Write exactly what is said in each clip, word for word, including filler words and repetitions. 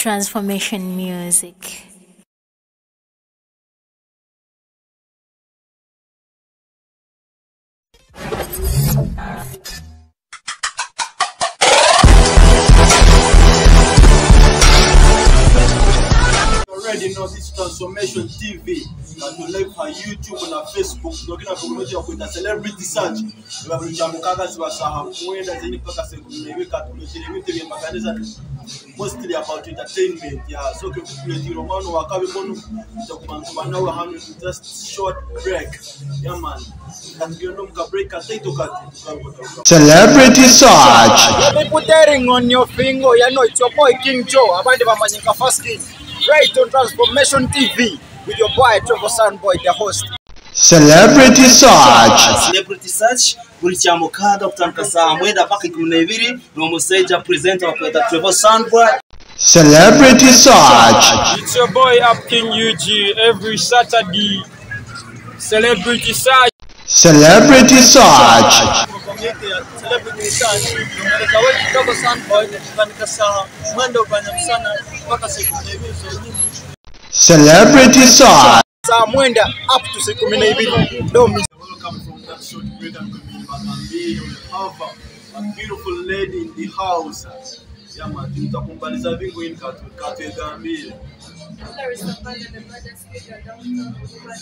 Transformation music. Already know this Transformation T V. That you live on YouTube and on Facebook. Looking at promotion with a celebrity search. We have Jamukaga Sibasaha, where the Zenipaka Sekumeka to the mechanism mostly about entertainment. Yeah, so the Romano Wakabibono, Tokumano Hamlet, just short break. Yeah, man. And you know, break a tato cut. Celebrity search. Keep putting on your finger, you know, it's your boy King Joe, about the Mamanyaka first king. Right on Transformation T V with your boy Trevor Soundboy, the host. Celebrity search. Celebrity search. Kurichamo kada kutamkasa mwenda paka kumuneviri nomuseja presenter wa Trevor Soundboy. Celebrity search. It's your boy Up King U G every Saturday. Celebrity search. Celebrity search. Celebrity search. Trevor Soundboy kutamkasa mwenda banyamsana paka sekumnevi so Celebrity search. Mwenda up to sekumnevi. Don't miss. Welcome from that short break and we have a beautiful lady in the house. Yeah, man, tutakumbaliza vingu in katu katu egambile. Clarisa Panda Live Interview.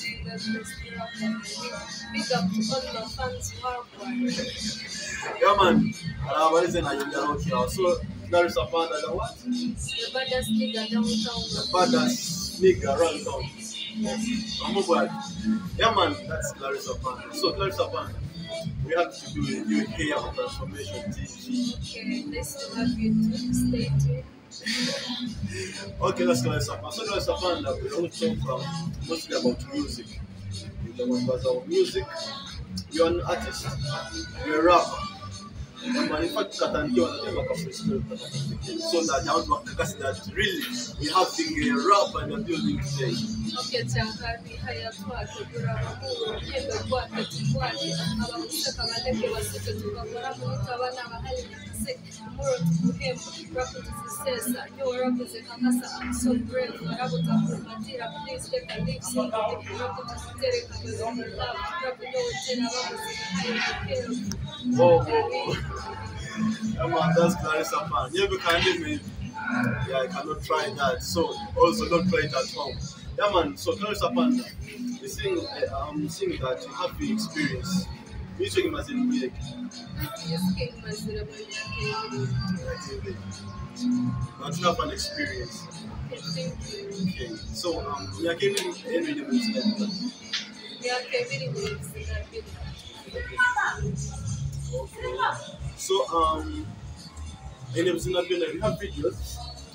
Big up to all the fans worldwide. Yeah, man. Uh, what is it? So, Clarisa Panda, the what? The baddest nigga downtown. The baddest nigga around town. I'm over. Yeah, man, that's Clarisa Panda. So, Clarisa Panda, we have to do a new here on Transformation T V. Okay, nice to have you too. Stay tuned. Okay, that's Clarisa Panda. So, Clarisa Panda, we all talk um, mostly about music. About music, you're an artist, you're a rapper. And in fact, so that I want to discuss that really we have been a rapper in the building today. Okay, Chankari, Hayatwa, Kuramu, Hemba, Kwati, Abamusaka, Maleke, Wasika, Tukabara, Tabana, Mahali, Muro to him, Rapu to Sessa, your Rapu to Kakasa, I'm so brave, Rapu to Matira, please take a leave, so Rapu to Tereka, love, Rapu to Rapu. Oh, oh, yeah, man, that's Clarisa Panda. Yeah, we can maybe. Yeah, I cannot try that. So, also don't try it at home. Yeah, man. So, Clarisa Panda, you sing, um, sing that you have the experience. You sing as in music. But you have an experience. Okay. So, um, we are giving every day music. Yeah, Kevin Okay. So, um, in the Zina Bella, you have videos?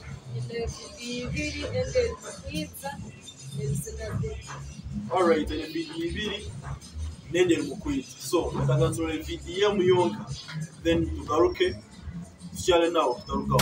Alright, and the video, then they will quit. So, if I can throw a video, then you go okay. Shall now,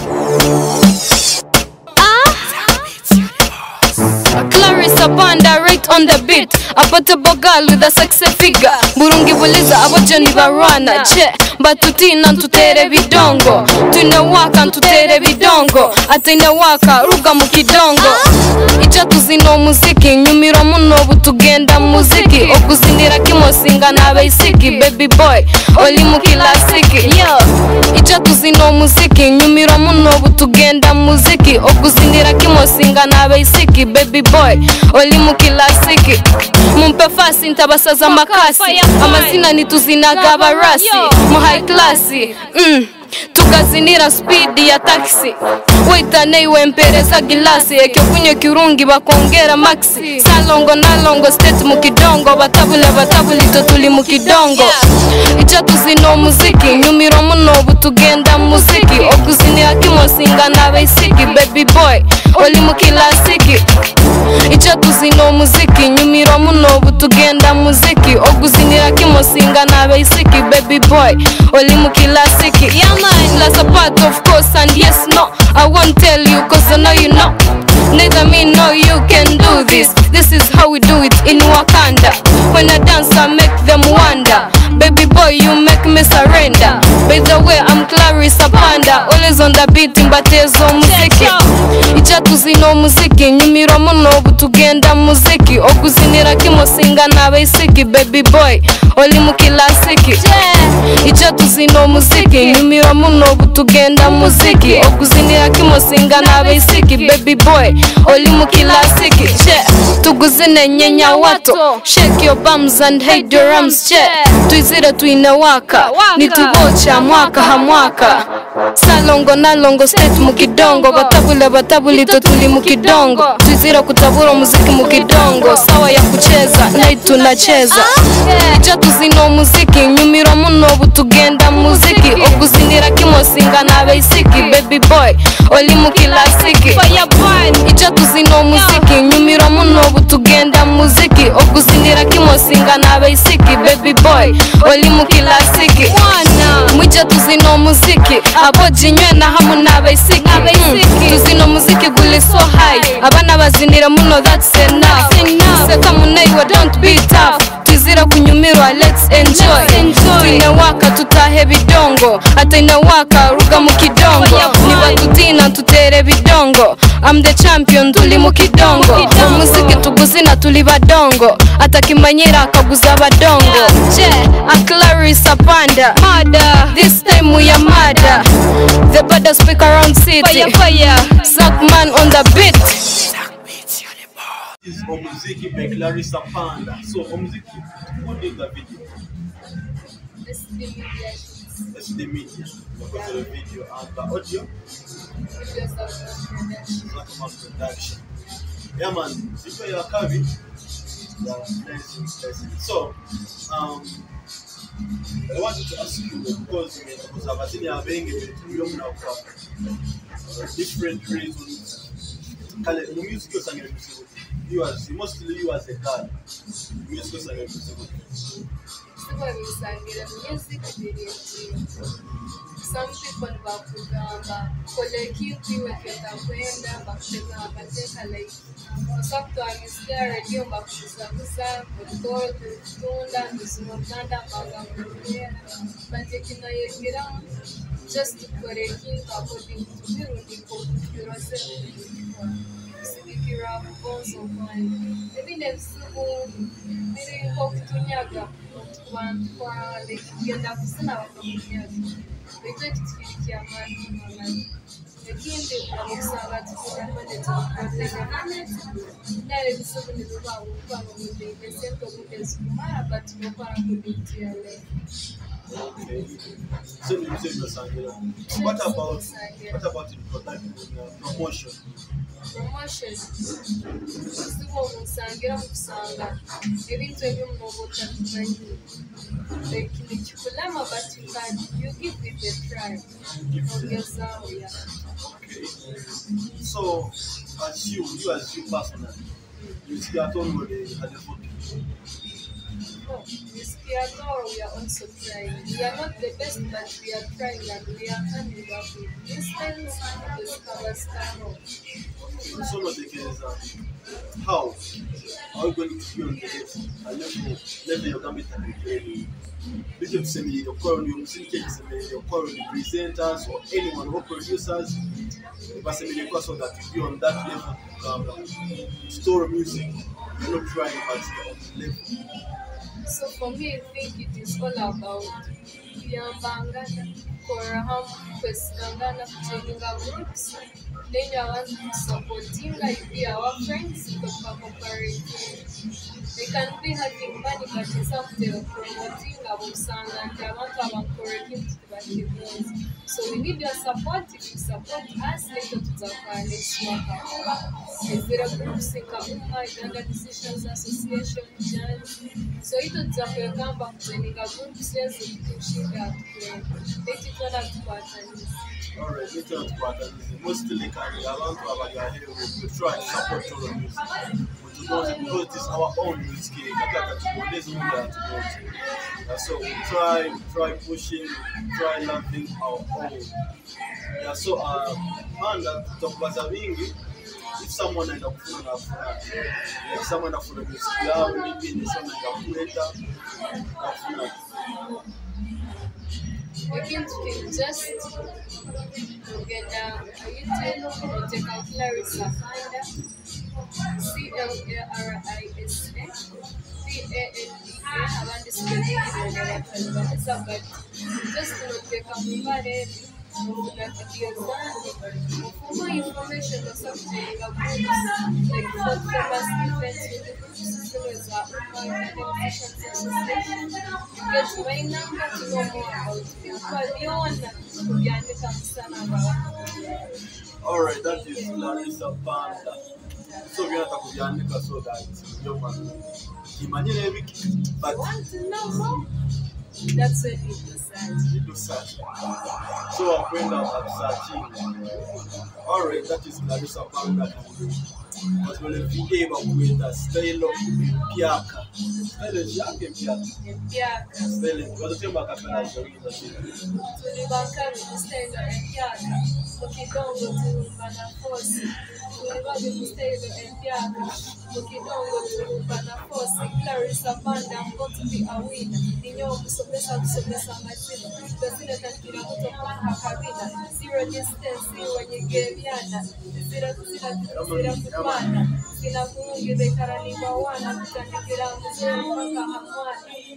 Clarisa Panda right on the beat. A portable girl with a sexy figure. Burungi buliza abajoni barwana. Che, batutina tutere bidongo. Tunawaka tutere bidongo. Atinawaka ruga mukidongo. Icha tuzino muziki. Nyumiro muno butugenda muziki. Okuzindira kimosinga na beisiki. Baby boy, oli mukilasiki. Yo, icha tuzino muziki. Nyumiro muno butugenda muziki. Okuzindira kimosinga na beisiki. Baby boy, oli mukilasiki. Mumpe fasi ntabasaza makasi. Amazina nituzinaga barasi. Mu high classy. Mm. Tukazinira speed ya taxi. Waita neiwe mpereza gilasi. Ekyo kunye kirungi bakongera maxi. Salongo na longo state mukidongo. Batabule batabuli totuli mukidongo. Icha tuzino muziki. Nyumiro muno butugenda muziki. Okuzinira kimosinga na beisiki. Baby boy, oli mukilasiki. Icha tuzino muziki. Nyumiro muno butugenda muziki. Okuzinira kimosinga na beisiki. Baby boy, oli mukilasiki. Yeah man, that's a part of course and yes no. I won't tell you cause I know you know. Neither me nor you can do this. This is how we do it in Wakanda. When I dance I make them wonder. Baby boy you make me surrender. By the way I'm Clarisa Panda. Always on the beat in batezo muziki. Icha tuzina umuziki nyumiro muno butugenda muziki okuzinira kimosinga nabaisiki baby boy oli mu classic ijo tuzina umuziki nyumiro muno butugenda muziki okuzinira kimosinga nabaisiki baby boy oli mu classic tuguzine nyenya wato shake your bums and hide your arms che tuizire tuinawaka nitubocha mwaka hamwaka salongo na longo state mukidongo batabule batabuli totuli mukidongo tuizire kutabura muziki mukidongo sawa ya kucheza na tunacheza ijo tuzino muziki nyumiro muno butugenda muziki okuzinira kimosinga nabaisiki baby boy oli mu classic fire burn ijo tuzino muziki nyumiro muno butugenda muziki okuzinira kimosinga nabaisiki baby boy oli mu classic mwijo tuzino muziki abo jinywe na hamu nabaisiki tuzino muziki guli so high abana bazinira muno that's enough seka munaiwa don't be tough tuzira kunyumirwa let's enjoy tunawaka tutahe bidongo ata inawaka ruga mu kidongo niba tutina tutere bidongo I'm the champion tuli mu kidongo umuziki tuguzina tuli badongo ata kimanyira akaguza badongo je a Clarisa Panda mada this time we are mada the bada speak around city fire fire suck man on the beat is Omuziki by Clarisa Panda. So Omuziki, who did the video? It's the media. It's the media. Because of the video and the audio. Videos of Not about production. Yeah man, if you are coming, yeah, blessing, blessing. So, um, I wanted to ask you because because I've seen you being young now for different reasons. The music is angry. You as mostly you as a girl. Music is angry. music video. Some people bakugamba koleki kwiwe kwenda bakutega bakateka like sometime radio bakuza kuza gold tunda ndizimotanda bagambira batekina yegira just to koleki according to the ruling of the process. Sikira bonzo kwani ebine bisubu biri ko kutunyaga abantu kwa like genda kusina bakamyaga bito kitirikia amani mwana ekindi unamusanga tukira kwende tukoteka nale bisubu nizuba ukwa ngode besento kudesu mara but nopara kubitia le. Okay. So you say you're Sangela. What about what about the production uh, promotion? Promotion. Sibo musangira musanga. Ebintu ebyo mubota tumanyi. Like nichukulama but you can you give it a try. Okay. So as you you as you personally, you see at all what they had a photo. Oh, we are also trying. We are not the best, but we are trying and we are coming up with distance and discover style. So what the case is how are you going to be on the level level you're going to be Bishop send me your call you send your call the presenters or anyone who producers but send me the so that you be on that level um, store music. You're not trying but you're on the level. So for me, I think it is all about Yambangana, Koraham, Kwestangana, Jenga groups. Then you want to supporting like be our friends because we are cooperating. They can be having money, but it's something promoting about song and they want to have encouraging to the boys. So we need your support. If you support us, later to the next work. Is there a group in Kauma, Uganda Decisions Association, Jans? So it is a come back to the group says that you should have to let it all out partners. Alright, let it out partners. Mostly, can you allow to have a here we try to support all music. Because it is our own music, so we try, try pushing, try loving our own. Yeah, so uh, man, that talk was a wingy. If someone end up full of like someone full of music, yeah, maybe in the song like a creator. Again, you can just get uh, a YouTube, check out Clarisa Panda, C L A R I S A, P A N D A, abandi spelling n'abakalibaniza but just take a mubare ufuna video zanjye for more information or something like for famous events with the groups as well as musicians association. You get my number to know more about me. But you want to kubyandika musana bawe. Alright, that is Clarisa Panda. So we have to kubyandika so that you can imagine everything. But want to know more? That's when you do search. You do search. So I'm going down and searching. Alright, that is Clarisa Panda. But when you be able with a style of piaka. Style of piaka. Piaka. Style of what the back of the tulibaka mustahilo empiaka mukidongo tulumba na fosi tulibabi mustahilo empiaka mukidongo tulumba na fosi. Clarisa Panda, I'm going to be a winner. Ninyo kusomesa kusomesa mazina tuzile tankira kutoka hakabina zero distance wenye gemiana zira zira zira kupana zina kurungi bekarani bawana kutandikira mzee mpaka hamwani.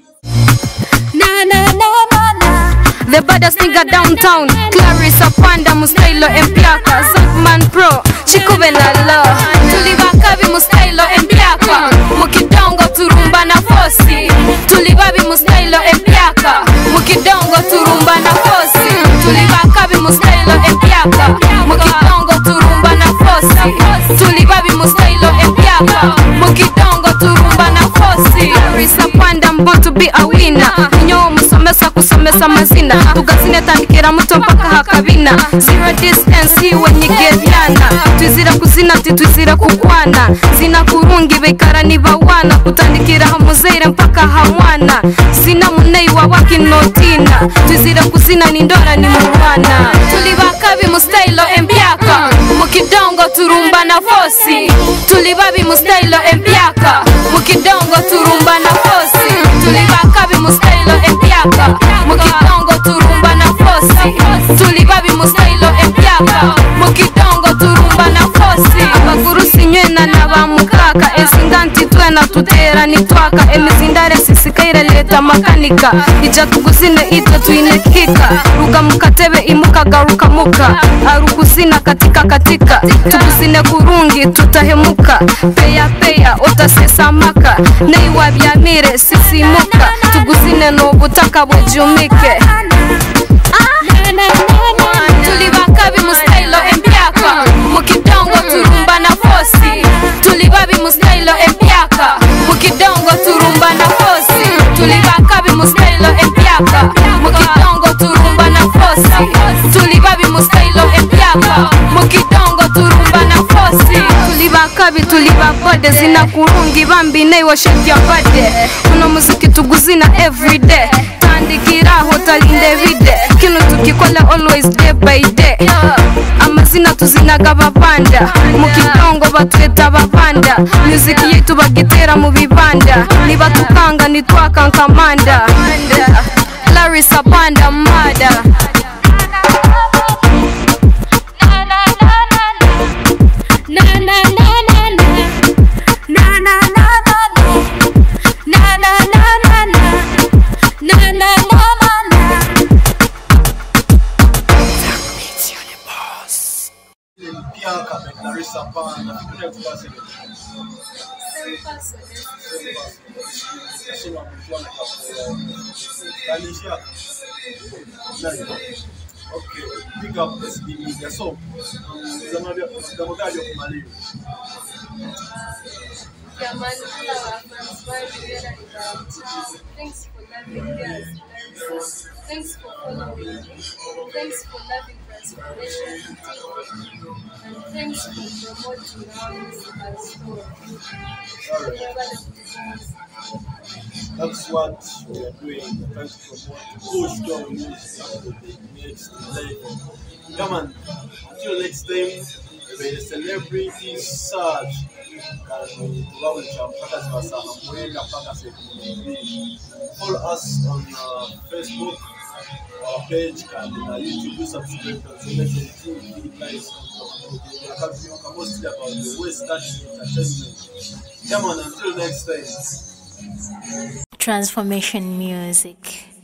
Na na na na na. The baddest nigga downtown, Clarisa Panda, mustailo empiaka, Zackman Pro, chikube na lo. Tulibakabi mustailo empiaka, mukidongo turumba na fosi. Tulibabi mustailo empiaka, mukidongo turumba na fosi. Tulibakabi mustailo empiaka, mukidongo turumba na fosi. Tulibabi mustailo empiaka, mukidongo turumba na fosi. Clarisa Panda, I'm going to be a winner. Ninyo musomesa kusomesa mazina tugazine tandikira muto mpaka hakabina zero distance wenye gevyana twizira kuzina titwizira kukwana zina kurungi bekarani bawana kutandikira hamuzeire mpaka hamwana zina munei wabaki notina twizira kuzina nindora ni mwana tulibakabi mustailo empiaka mukidongo turumba na fosi tulibabi mustailo empiaka mukidongo turumba na fosi tulibakabi mustailo empiaka mukidongo turumba na fosi tulibabi mustailo empiaka mukidongo turumba na fosi abagurusi nywena nabamukaka ezinganti twena tutera nitwaka emizindare sisikaire leta makanika ija tuguzine ita tuinekika ruga mukatebe imuka garuka muka arukuzina katika katika tuguzine kurungi tutahemuka peya peya otasesa maka nei wabyamire sisimuka tuguzine no butaka bwejumike. Tulibakabi mustailo empiaka mukidongo turumba na fosi tulibabi mustailo empiaka mukidongo turumba na fosi tulibakabi mustailo empiaka mukidongo turumba na fosi tulibabi mustailo empiaka mukidongo turumba na fosi tulibakabi tulibabode zina kurungi bambi nei washetya bade kuno muziki tuguzina everyday tandikira hotalinde vide kino tukikola always day by day amazina tuzinaga babanda mukidongo batweta babanda music yetu bagitera mu bibanda niba tukanga nitwaka nkamanda Clarisa Panda mada. Piaka by Clarisa Panda. You know what's it? Same person. Same person. Okay, big up S B Media. So, thanks for loving us. Thanks for following me. Thanks for loving Transformation T V. And thanks for promoting our musical story. That's what we are doing. Trying to promote, push our music up to the next level. Come on, until next time, the celebrity search. Follow us on uh, Facebook our page and na YouTube. You subscribe to Transformation T V. Guys, we are mostly about the way starting entertainment. Come on, until next time. Transformation music.